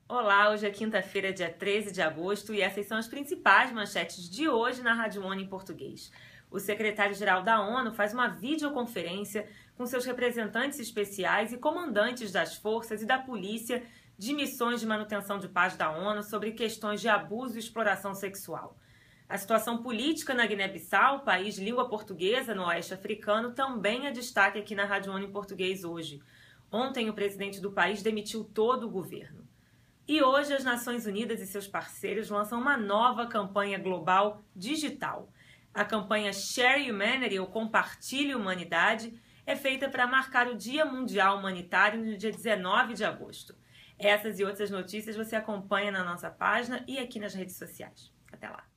Olá, hoje é quinta-feira, dia 13 de agosto, e essas são as principais manchetes de hoje na Rádio ONU em português. O secretário-geral da ONU faz uma videoconferência com seus representantes especiais e comandantes das forças e da polícia de missões de manutenção de paz da ONU sobre questões de abuso e exploração sexual. A situação política na Guiné-Bissau, país de língua portuguesa no oeste africano, também é destaque aqui na Rádio ONU em português hoje. Ontem, o presidente do país demitiu todo o governo. E hoje as Nações Unidas e seus parceiros lançam uma nova campanha global digital. A campanha Share Humanity, ou Compartilhe Humanidade, é feita para marcar o Dia Mundial Humanitário no dia 19 de agosto. Essas e outras notícias você acompanha na nossa página e aqui nas redes sociais. Até lá!